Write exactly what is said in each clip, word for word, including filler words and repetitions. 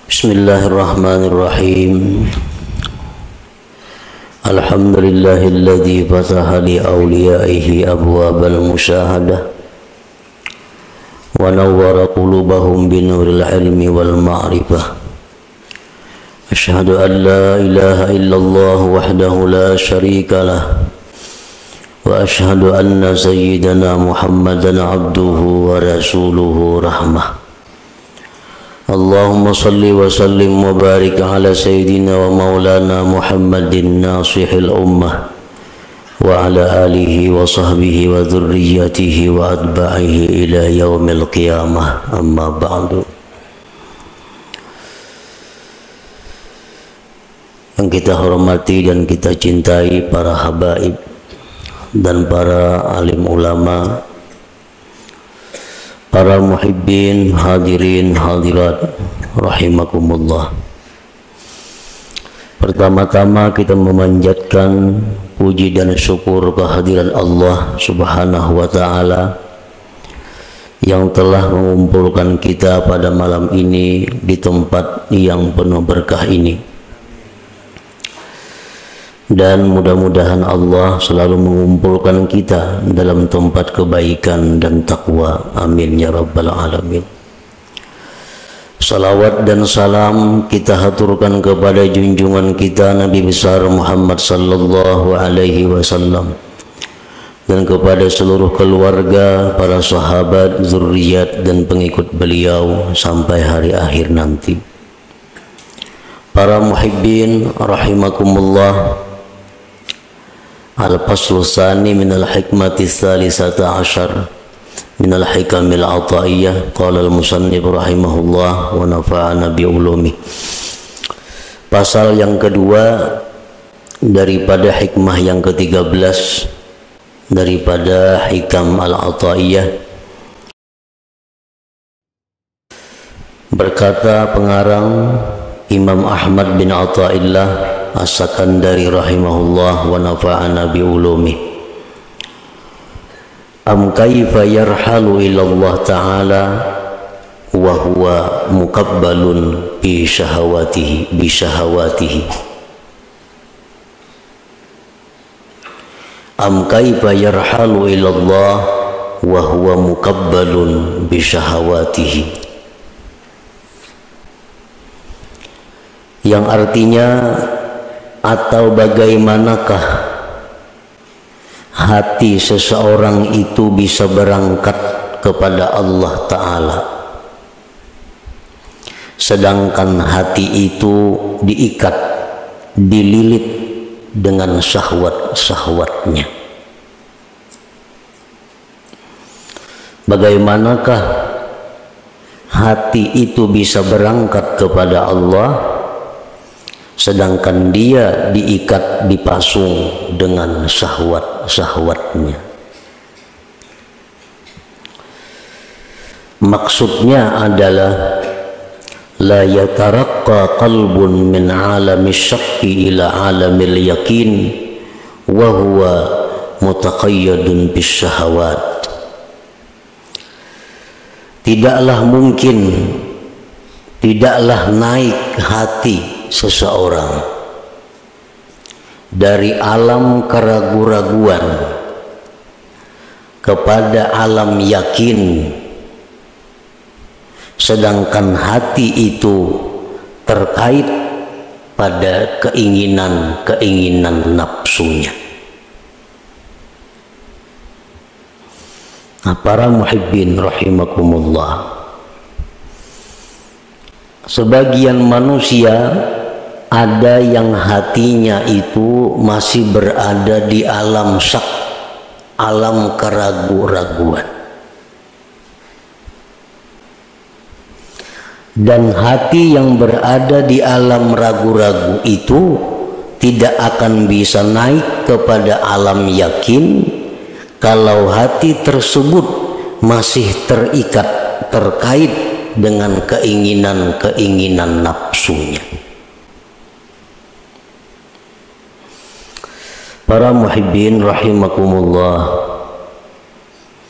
Bismillahirrahmanirrahim. Alhamdulillahilladzi fataha li awliyaihi abwabal musyahadah wa nawwara qulubahum binuril ilmi wal ma'rifah. Asyhadu an la ilaha illallah wahdahu la syarika lah wa asyhadu anna sayyidana Muhammadan abduhu wa rasuluhu rahmah. Allahumma salli wa sallim wa barik ala sayyidina wa maulana Muhammadin nasihil ummah wa ala alihi wa sahbihi wa dhurriyyatihi wa atba'ihi ila yaumil qiyamah, amma ba'du. Yang kita hormati dan kita cintai para habaib dan para alim ulama, para muhibbin, hadirin, hadirat, rahimakumullah. Pertama-tama kita memanjatkan puji dan syukur kehadiran Allah subhanahu wa ta'ala yang telah mengumpulkan kita pada malam ini di tempat yang penuh berkah ini. Dan mudah-mudahan Allah selalu mengumpulkan kita dalam tempat kebaikan dan takwa. Amin ya rabbal alamin. Salawat dan salam kita haturkan kepada junjungan kita Nabi besar Muhammad sallallahu alaihi wasallam dan kepada seluruh keluarga, para sahabat, zuriat dan pengikut beliau sampai hari akhir nanti. Para muhibbin rahimakumullah. Al-faslu tsani min al-hikmati tsalisata asyar min al-hikamil ataiyah, qala al-musannif rahimahullah wa nafa'ana bi ulumi. Pasal yang kedua daripada hikmah yang ketiga belas daripada hikam al-ataiyah. Berkata pengarang Imam Ahmad bin Athaillah As-Sakandari rahimahullah wa nafa'ana bi ulumi. Am kaifa yarhalu ila Allah ta'ala wa huwa mukabbalun bi syahawatihi bi syahawatihi. Am kaifa yarhalu ila Allah wa huwa mukabbalun bi syahawatihi, yang artinya, atau bagaimanakah hati seseorang itu bisa berangkat kepada Allah Ta'ala sedangkan hati itu diikat, dililit dengan syahwat-syahwatnya. Bagaimanakah hati itu bisa berangkat kepada Allah sedangkan dia diikat, dipasung dengan syahwat-syahwatnya. Maksudnya adalah la yataraqqa qalbun min alami syakki ila alamil yakin wa huwa mutaqayyadun bisyahawat. Tidaklah mungkin, tidaklah naik hati seseorang dari alam keraguan-raguan kepada alam yakin sedangkan hati itu terkait pada keinginan-keinginan nafsunya. Nah, para muhibbin rahimakumullah, sebagian manusia ada yang hatinya itu masih berada di alam syak, alam keraguan-raguan. Dan hati yang berada di alam ragu-ragu itu tidak akan bisa naik kepada alam yakin kalau hati tersebut masih terikat, terkait dengan keinginan-keinginan nafsunya. Para muhibbin rahimakumullah,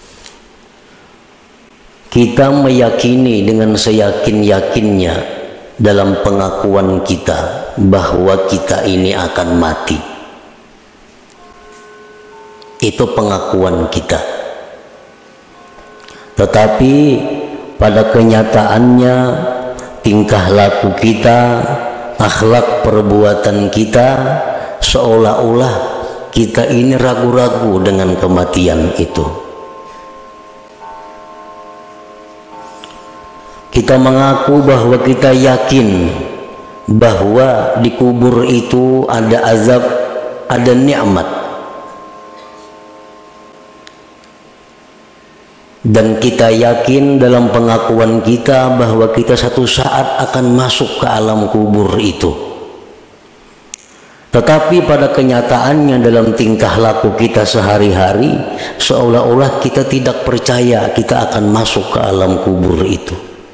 kita meyakini dengan seyakin-yakinnya dalam pengakuan kita bahwa kita ini akan mati. Itu pengakuan kita. Tetapi pada kenyataannya tingkah laku kita, akhlak perbuatan kita seolah-olah kita ini ragu-ragu dengan kematian itu. Kita mengaku bahwa kita yakin bahwa di kubur itu ada azab, ada nikmat. Dan kita yakin dalam pengakuan kita bahwa kita satu saat akan masuk ke alam kubur itu. Tetapi pada kenyataannya dalam tingkah laku kita sehari-hari seolah-olah kita tidak percaya kita akan masuk ke alam kubur itu.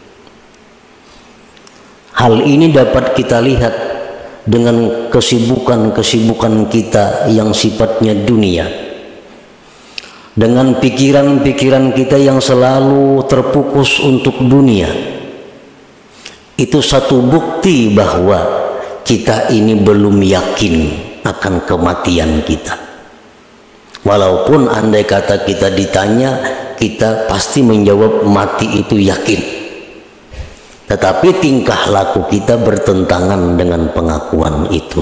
Hal ini dapat kita lihat dengan kesibukan-kesibukan kita yang sifatnya dunia, dengan pikiran-pikiran kita yang selalu terfokus untuk dunia. Itu satu bukti bahwa kita ini belum yakin akan kematian kita. Walaupun andai kata kita ditanya, kita pasti menjawab mati itu yakin. Tetapi tingkah laku kita bertentangan dengan pengakuan itu.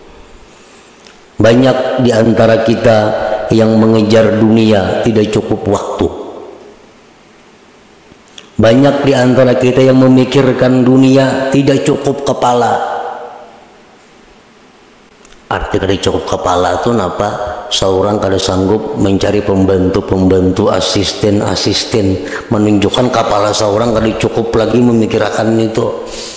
Banyak di antara kita yang mengejar dunia tidak cukup waktu. Banyak di antara kita yang memikirkan dunia tidak cukup kepala. Arti kada cukup kepala itu napa? Seorang kada sanggup mencari pembantu-pembantu, asisten-asisten, menunjukkan kepala seorang kada cukup lagi memikirkan itu.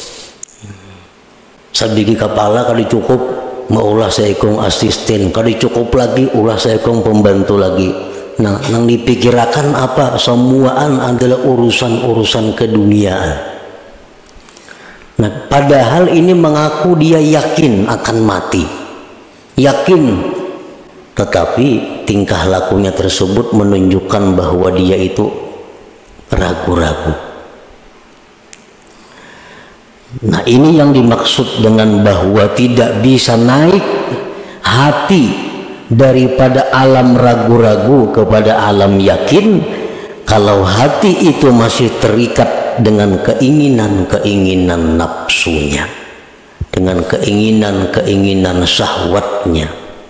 Sabigi kepala kada cukup, maulah seekong asisten, kada cukup lagi ulah seekong pembantu lagi. Nah, yang dipikirkan apa? Semuaan adalah urusan-urusan keduniaan. Nah, padahal ini mengaku dia yakin akan mati. Yakin, tetapi tingkah lakunya tersebut menunjukkan bahwa dia itu ragu-ragu. Nah, ini yang dimaksud dengan bahwa tidak bisa naik hati daripada alam ragu-ragu kepada alam yakin kalau hati itu masih terikat dengan keinginan-keinginan nafsunya, dengan keinginan-keinginan syahwatnya.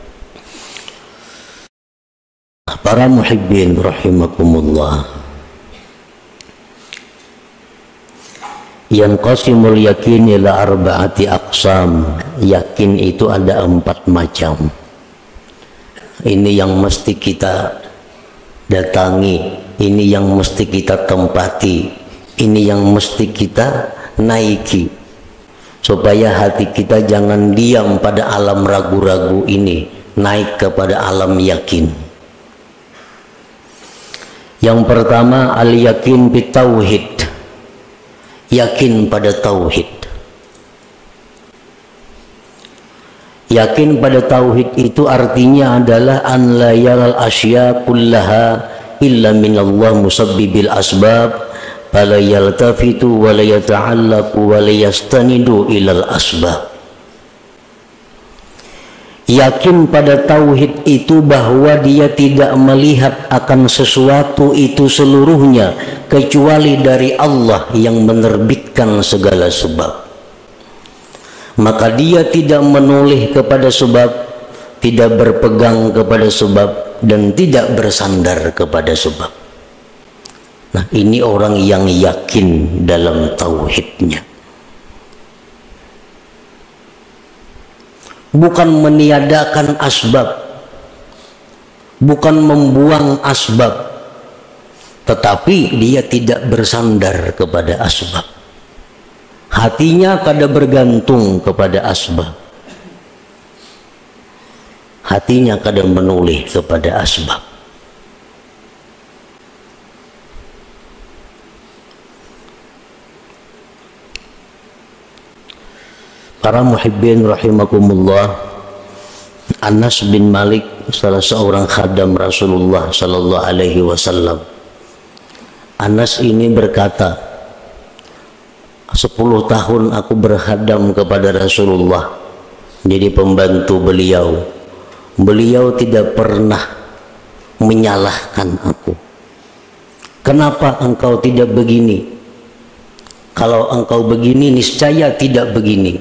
Para muhibbin rahimakumullah, yanqasimul yakin ila arba'ati aqsam. Yakin itu ada empat macam. Ini yang mesti kita datangi, ini yang mesti kita tempati, ini yang mesti kita naiki, supaya hati kita jangan diam pada alam ragu-ragu ini, naik kepada alam yakin. Yang pertama, al-yakin bitauhid, yakin pada tauhid. Yakin pada tauhid itu artinya adalah an la yaral asya kullaha illa minallah musabbibil asbab fala yaltafitu wa la yata'allaqu wa la yastanidu ilal asbab. Yakin pada tauhid itu bahwa dia tidak melihat akan sesuatu itu seluruhnya kecuali dari Allah yang menerbitkan segala sebab. Maka dia tidak menoleh kepada sebab, tidak berpegang kepada sebab, dan tidak bersandar kepada sebab. Nah, ini orang yang yakin dalam tauhidnya. Bukan meniadakan asbab, bukan membuang asbab, tetapi dia tidak bersandar kepada asbab. Hatinya kada bergantung kepada asbab, hatinya kada menoleh kepada asbab. Para muhibbin rahimakumullah, Anas bin Malik, salah seorang khadam Rasulullah sallallahu alaihi wasallam. Anas ini berkata, sepuluh tahun aku berkhadam kepada Rasulullah, jadi pembantu beliau. Beliau tidak pernah menyalahkan aku. Kenapa engkau tidak begini? Kalau engkau begini, niscaya tidak begini.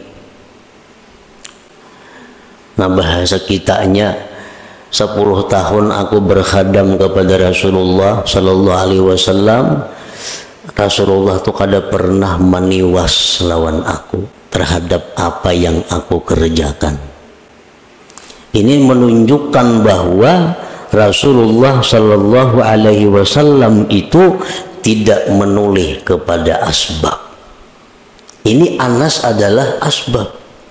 Nah, bahasa kitanya, sepuluh tahun aku berkhadam kepada Rasulullah Sallallahu Alaihi Wasallam. Rasulullah itu kada pernah meniwas lawan aku terhadap apa yang aku kerjakan. Ini menunjukkan bahwa Rasulullah Sallallahu Alaihi Wasallam itu tidak menoleh kepada asbab. Ini Anas adalah asbab.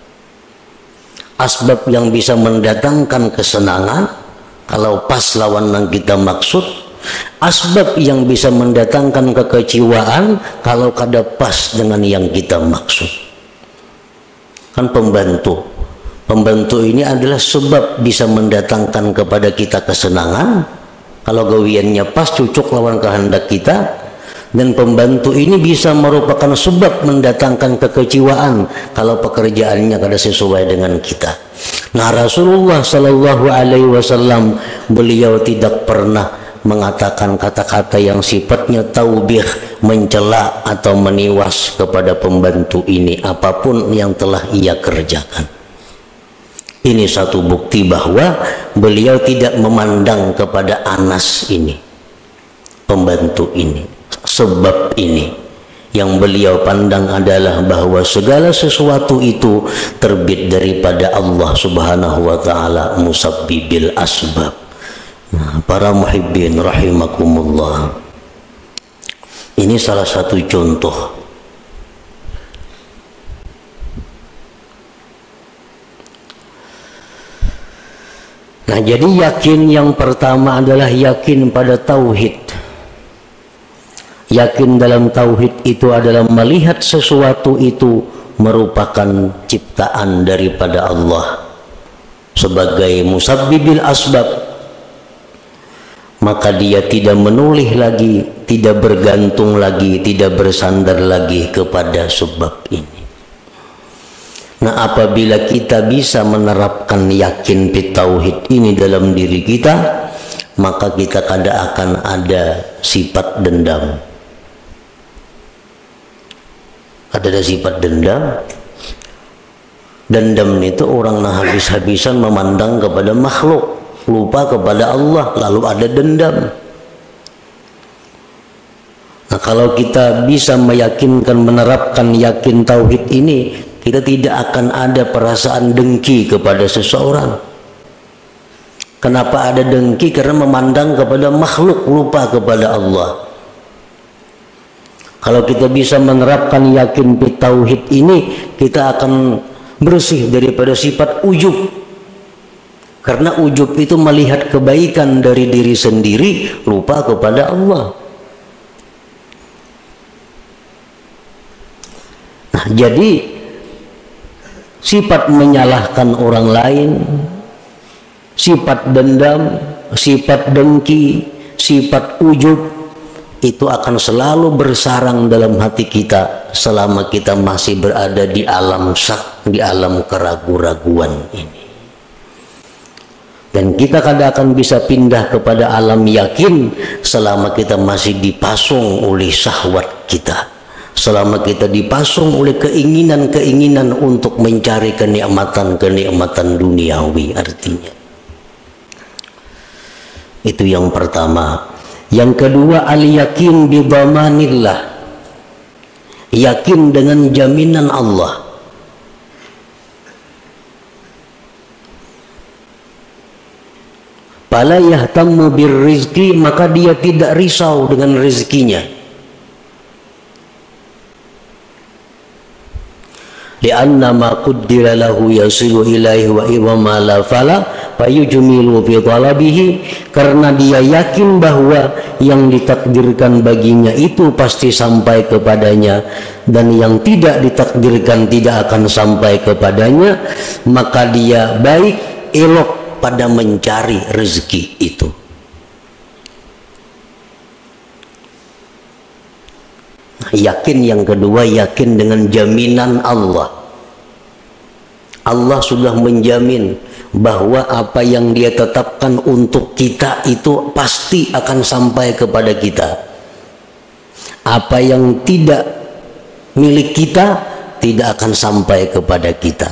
Asbab yang bisa mendatangkan kesenangan kalau pas lawan yang kita maksud. Asbab yang bisa mendatangkan kekecewaan kalau kada pas dengan yang kita maksud. Kan pembantu. Pembantu ini adalah sebab bisa mendatangkan kepada kita kesenangan kalau gawiannya pas cocok lawan kehendak kita. Dan pembantu ini bisa merupakan sebab mendatangkan kekecewaan kalau pekerjaannya kada sesuai dengan kita. Nah, Rasulullah Sallallahu Alaihi Wasallam beliau tidak pernah mengatakan kata-kata yang sifatnya taubih, mencela atau meniwas kepada pembantu ini apapun yang telah ia kerjakan. Ini satu bukti bahwa beliau tidak memandang kepada Anas ini, pembantu ini. Sebab ini yang beliau pandang adalah bahwa segala sesuatu itu terbit daripada Allah Subhanahu wa taala, musabbibil asbab. Nah, para muhibbin rahimakumullah, ini salah satu contoh. Nah, jadi yakin yang pertama adalah yakin pada tauhid. Yakin dalam tauhid itu adalah melihat sesuatu itu merupakan ciptaan daripada Allah sebagai musabbibil asbab, maka dia tidak menoleh lagi, tidak bergantung lagi, tidak bersandar lagi kepada sebab ini. Nah, apabila kita bisa menerapkan yakin di tauhid ini dalam diri kita, maka kita kada akan ada sifat dendam. Ada sifat dendam. Dendam itu orang nah habis-habisan memandang kepada makhluk, lupa kepada Allah, lalu ada dendam. Nah, kalau kita bisa meyakinkan, menerapkan yakin tauhid ini, kita tidak akan ada perasaan dengki kepada seseorang. Kenapa ada dengki? Karena memandang kepada makhluk, lupa kepada Allah. Kalau kita bisa menerapkan yakin bi tauhid ini, kita akan bersih daripada sifat ujub. Karena ujub itu melihat kebaikan dari diri sendiri, lupa kepada Allah. Nah, jadi sifat menyalahkan orang lain, sifat dendam, sifat dengki, sifat ujub, itu akan selalu bersarang dalam hati kita selama kita masih berada di alam syak, di alam keraguan-raguan ini. Dan kita kadang akan bisa pindah kepada alam yakin selama kita masih dipasung oleh syahwat kita, selama kita dipasung oleh keinginan-keinginan untuk mencari kenikmatan-kenikmatan duniawi. Artinya itu yang pertama. Yang kedua, al-yakin bi dhamanillah, yakin dengan jaminan Allah. Fala yahtammu birrizqi, maka dia tidak risau dengan rezekinya. Lianna ma qaddara lahu yasilu ilaihi wa imma la fala fayujmilu fi talabihi, karena dia yakin bahwa yang ditakdirkan baginya itu pasti sampai kepadanya, dan yang tidak ditakdirkan tidak akan sampai kepadanya, maka dia baik elok pada mencari rezeki itu. Yakin yang kedua, yakin dengan jaminan Allah. Allah sudah menjamin bahwa apa yang Dia tetapkan untuk kita itu pasti akan sampai kepada kita. Apa yang tidak milik kita tidak akan sampai kepada kita.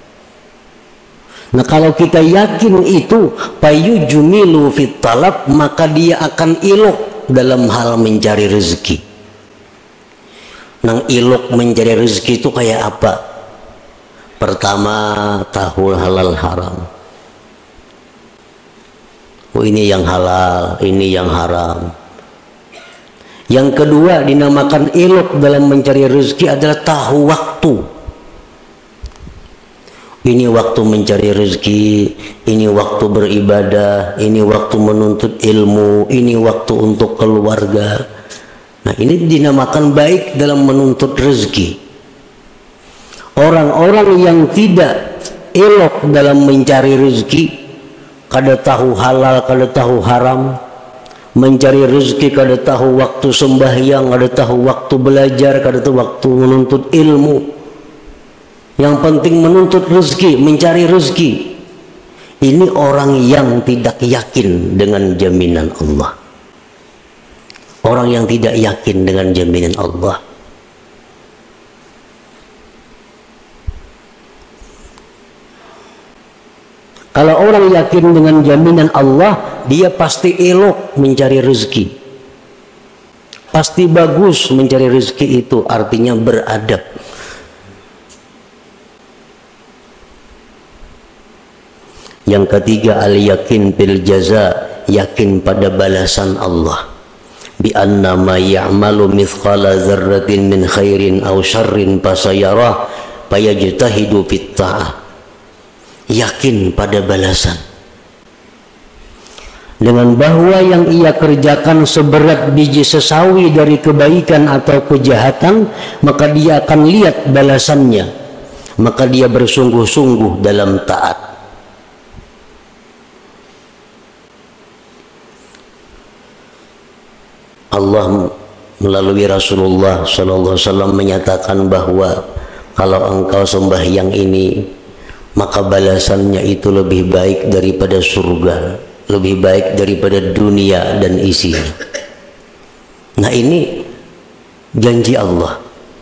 Nah, kalau kita yakin itu, payujumilu fit talab, maka dia akan ilok dalam hal mencari rezeki. Nang ilok mencari rezeki itu kayak apa? Pertama, tahu halal haram. Oh, ini yang halal, ini yang haram. Yang kedua, dinamakan ilok dalam mencari rezeki adalah tahu waktu. Ini waktu mencari rezeki, ini waktu beribadah, ini waktu menuntut ilmu, ini waktu untuk keluarga. Nah, ini dinamakan baik dalam menuntut rezeki. Orang-orang yang tidak elok dalam mencari rezeki, kada tahu halal, kada tahu haram, mencari rezeki kada tahu waktu sembahyang, kada tahu waktu belajar, kada tahu waktu menuntut ilmu. Yang penting menuntut rezeki, mencari rezeki. Ini orang yang tidak yakin dengan jaminan Allah. Orang yang tidak yakin dengan jaminan Allah. Kalau orang yakin dengan jaminan Allah, dia pasti elok mencari rezeki. Pasti bagus mencari rezeki itu, artinya beradab. Yang ketiga, al-yakin bil jaza, yakin pada balasan Allah. Bi anna ma ya'malu mithqala dzarratin min khairin aw syarrin fasayarah fayajtahidu fit ta'ah. Yakin pada balasan, dengan bahwa yang ia kerjakan seberat biji sesawi dari kebaikan atau kejahatan, maka dia akan lihat balasannya, maka dia bersungguh-sungguh dalam taat. Allah melalui Rasulullah shallallahu alaihi wasallam menyatakan bahwa kalau engkau sembahyang ini, maka balasannya itu lebih baik daripada surga, lebih baik daripada dunia dan isinya. Nah, ini janji Allah.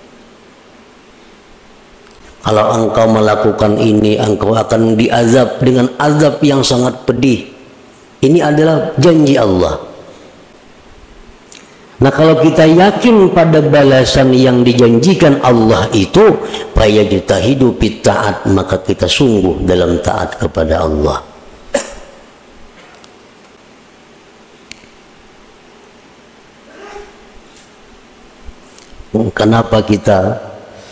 Kalau engkau melakukan ini, engkau akan diazab dengan azab yang sangat pedih. Ini adalah janji Allah. Nah, kalau kita yakin pada balasan yang dijanjikan Allah itu, fayajtahidu fit ta'at, maka kita sungguh dalam taat kepada Allah. Kenapa kita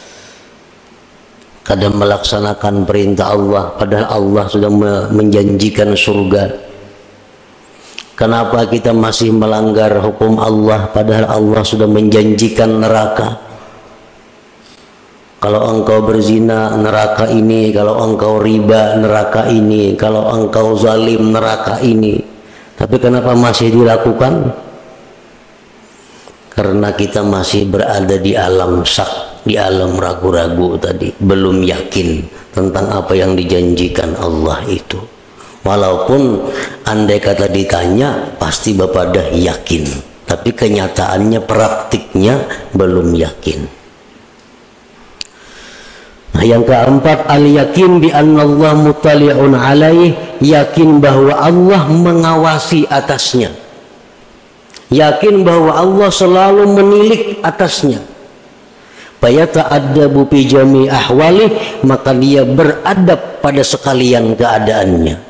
kadang melaksanakan perintah Allah padahal Allah sudah menjanjikan surga? Kenapa kita masih melanggar hukum Allah padahal Allah sudah menjanjikan neraka? Kalau engkau berzina, neraka ini. Kalau engkau riba, neraka ini. Kalau engkau zalim, neraka ini. Tapi kenapa masih dilakukan? Karena kita masih berada di alam syak, di alam ragu-ragu tadi, belum yakin tentang apa yang dijanjikan Allah itu. Walaupun andai kata ditanya, pasti Bapak dah yakin, tapi kenyataannya, praktiknya belum yakin. Nah, yang keempat, al-yakin bi anna Allah mutali'un alaih, yakin bahwa Allah mengawasi atasnya, yakin bahwa Allah selalu menilik atasnya. Fayata'addabu bi jami' ahwalih, maka dia beradab pada sekalian keadaannya,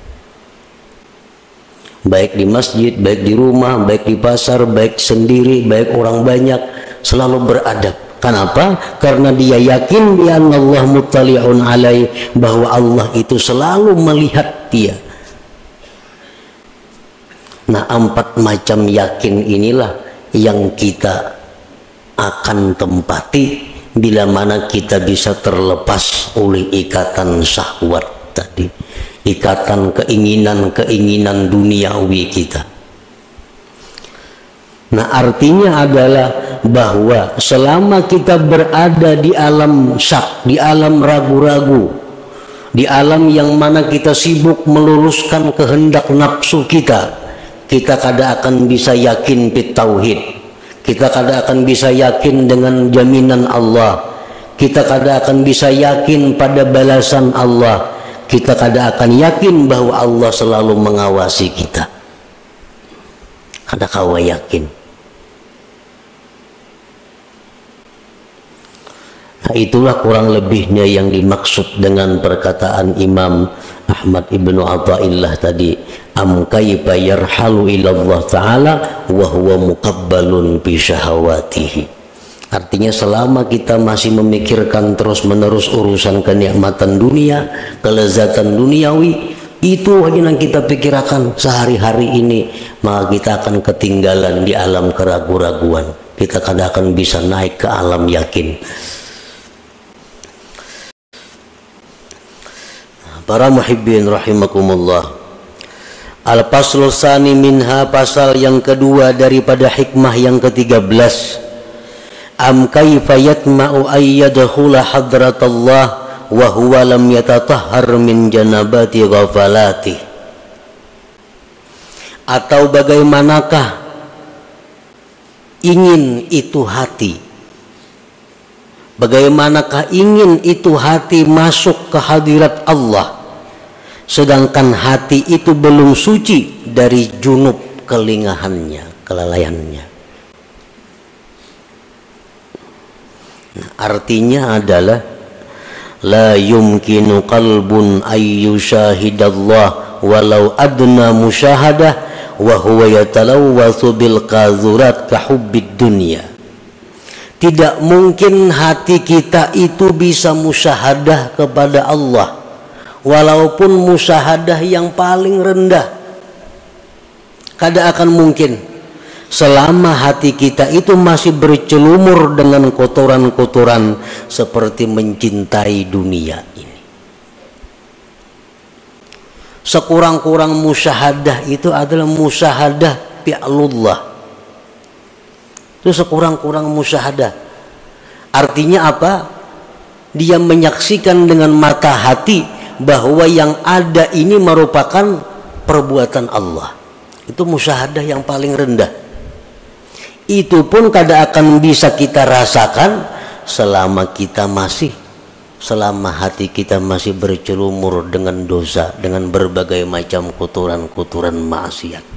baik di masjid, baik di rumah, baik di pasar, baik sendiri, baik orang banyak, selalu beradab. Kenapa? Karena dia yakin bi anna Allah muttali'un alaih, bahwa Allah itu selalu melihat dia. Nah, empat macam yakin inilah yang kita akan tempati bila mana kita bisa terlepas oleh ikatan syahwat tadi, ikatan keinginan-keinginan duniawi kita. Nah, artinya adalah bahwa selama kita berada di alam syak, di alam ragu-ragu, di alam yang mana kita sibuk meluruskan kehendak nafsu kita, kita kada akan bisa yakin bit tauhid, kita kada akan bisa yakin dengan jaminan Allah, kita kada akan bisa yakin pada balasan Allah, kita kada akan yakin bahwa Allah selalu mengawasi kita. Kada kawa yakin. Nah, itulah kurang lebihnya yang dimaksud dengan perkataan Imam Ahmad ibnu Athaillah tadi, am kaifa yarhalu ila Allah taala wa huwa muqabbalun bi syahawatihi. Artinya selama kita masih memikirkan terus menerus urusan kenikmatan dunia, kelezatan duniawi, itu aja yang kita pikirkan sehari-hari ini, maka kita akan ketinggalan di alam keraguan-raguan, kita kadang akan bisa naik ke alam yakin. Para muhibbin rahimakumullah, al-faslu tsani minha, pasal yang kedua daripada hikmah yang ketiga belas, am kaifa yatma'u ay yadkhula hadratallah wa huwa lam yatatahhar min janabati ghafalati. Atau bagaimanakah ingin itu hati, bagaimanakah ingin itu hati masuk ke hadirat Allah, sedangkan hati itu belum suci dari junub kelingahannya, kelalaiannya. Nah, artinya adalah la yumkinu qalbun ay yushahidallah walau adna musyahadah wa huwa yatalawwathu bil qazurat ka hubbid dunya. Tidak mungkin hati kita itu bisa musyahadah kepada Allah, walaupun musyahadah yang paling rendah. Kada akan mungkin selama hati kita itu masih bercelumur dengan kotoran-kotoran seperti mencintai dunia ini. Sekurang-kurang musyahadah itu adalah musyahadah fi'lullah. Itu sekurang-kurang musyahadah. Artinya apa? Dia menyaksikan dengan mata hati bahwa yang ada ini merupakan perbuatan Allah. Itu musyahadah yang paling rendah. Itu pun kada akan bisa kita rasakan selama kita masih, selama hati kita masih bercelumur dengan dosa, dengan berbagai macam kotoran-kotoran maksiat.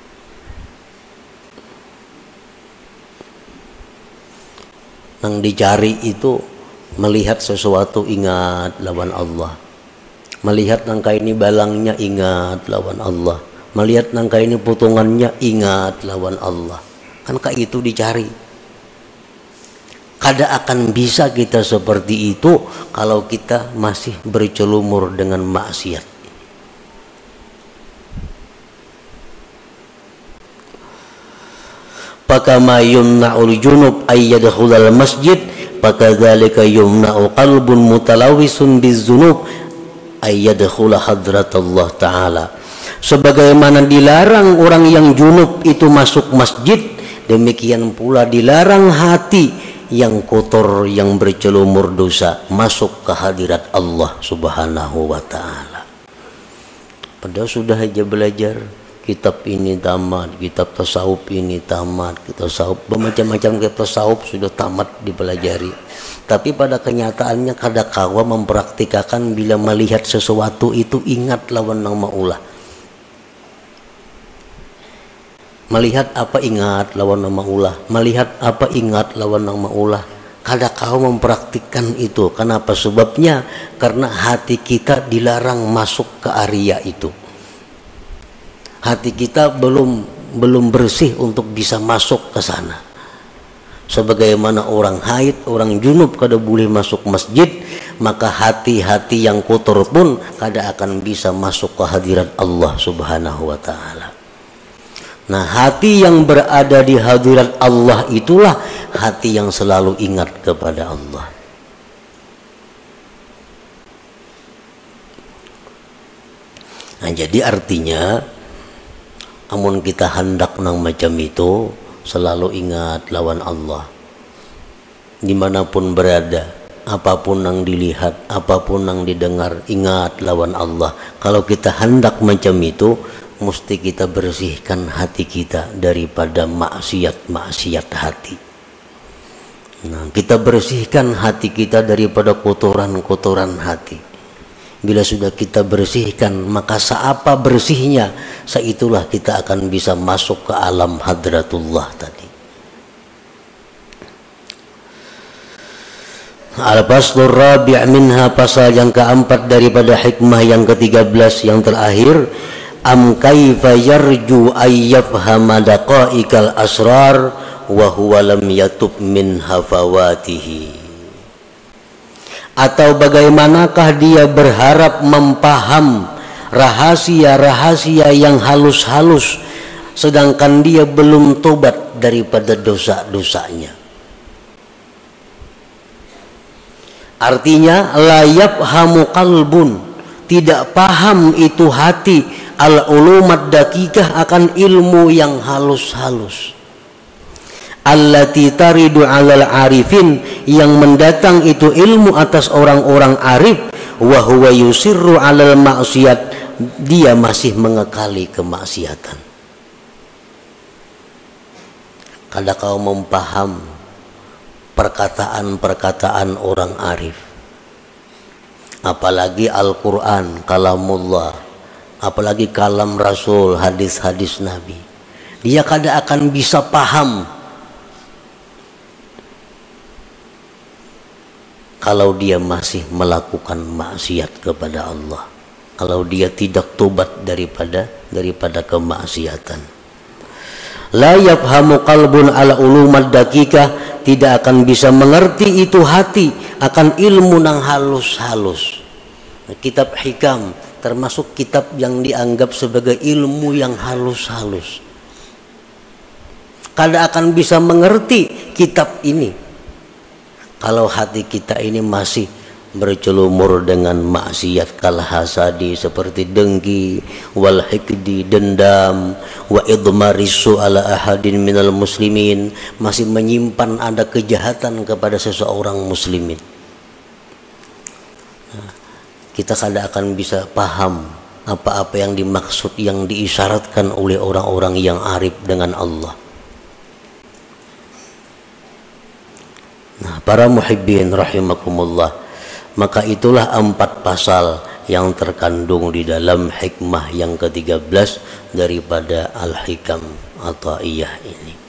Yang dicari itu melihat sesuatu, ingat lawan Allah. Melihat nangka ini balangnya, ingat lawan Allah. Melihat nangka ini potongannya, ingat lawan Allah. Kan kayak itu dicari. Kada akan bisa kita seperti itu kalau kita masih bercelumur dengan maksiat. Pakama yumna'ul junub ay yadkhulal masjid, pakadzalika yumna'u qalbun mutalawisun bizzunub ay yadkhula hadratallah ta'ala. Sebagaimana dilarang orang yang junub itu masuk masjid, demikian pula dilarang hati yang kotor, yang bercelumur dosa masuk ke hadirat Allah subhanahu wa ta'ala. Padahal sudah aja belajar kitab ini tamat, kitab tasawuf ini tamat, kitab tasawuf bermacam-macam kitab tasawuf sudah tamat dipelajari, tapi pada kenyataannya kada kawa mempraktikkan. Bila melihat sesuatu itu ingat lawan nang maulah. Melihat apa ingat lawan nang maulah, melihat apa ingat lawan nang maulah. Kada kawa mempraktikkan itu. Kenapa? Sebabnya karena hati kita dilarang masuk ke area itu. Hati kita belum belum bersih untuk bisa masuk ke sana. Sebagaimana orang haid, orang junub kada boleh masuk masjid, maka hati-hati yang kotor pun kada akan bisa masuk ke hadirat Allah subhanahu wa ta'ala. Nah, hati yang berada di hadirat Allah itulah hati yang selalu ingat kepada Allah. Nah, jadi artinya amun kita hendak nang macam itu, selalu ingat lawan Allah. Dimanapun berada, apapun yang dilihat, apapun yang didengar, ingat lawan Allah. Kalau kita hendak macam itu, mesti kita bersihkan hati kita daripada maksiat-maksiat hati. Nah, kita bersihkan hati kita daripada kotoran-kotoran hati. Bila sudah kita bersihkan, maka seapa bersihnya, seitulah kita akan bisa masuk ke alam hadratullah tadi. Al-Faslur Rabi' minha, pasal yang keempat daripada hikmah yang ketiga belas yang terakhir. Am kaifa yarju ayyafhama daqa'iqal asrar wa huwa lam yatub min hafawatihi. Atau bagaimanakah dia berharap mempaham rahasia-rahasia yang halus-halus sedangkan dia belum tobat daripada dosa-dosanya. Artinya la yafhamu qalbun, tidak paham itu hati, al-ulumat dakikah, akan ilmu yang halus-halus. Allati taridu alal arifin, yang mendatang itu ilmu atas orang-orang arif. Wa huwa yusirru alal maksiat, dia masih mengekali kemaksiatan. Kada kau mempaham perkataan-perkataan orang arif, apalagi Al-Quran, kalamullah, apalagi kalam Rasul, hadis-hadis Nabi, dia kada akan bisa paham kalau dia masih melakukan maksiat kepada Allah, kalau dia tidak tobat daripada daripada kemaksiatan. La yafhamu qalbun ala ulumat dakikah, tidak akan bisa mengerti itu hati akan ilmu nang halus-halus. Kitab hikam termasuk kitab yang dianggap sebagai ilmu yang halus-halus. Kada akan bisa mengerti kitab ini kalau hati kita ini masih bercelumur dengan maksiat kal hasadi, seperti dengki, wal hikdi, dendam, wa idmarisu ala ahadin minal muslimin, masih menyimpan ada kejahatan kepada seseorang muslimin. Nah, kita kada akan bisa paham apa-apa yang dimaksud, yang diisyaratkan oleh orang-orang yang arif dengan Allah. Nah, para muhibbin rahimakumullah, maka itulah empat pasal yang terkandung di dalam hikmah yang ketiga belas daripada Al-Hikam Athaiyah ini.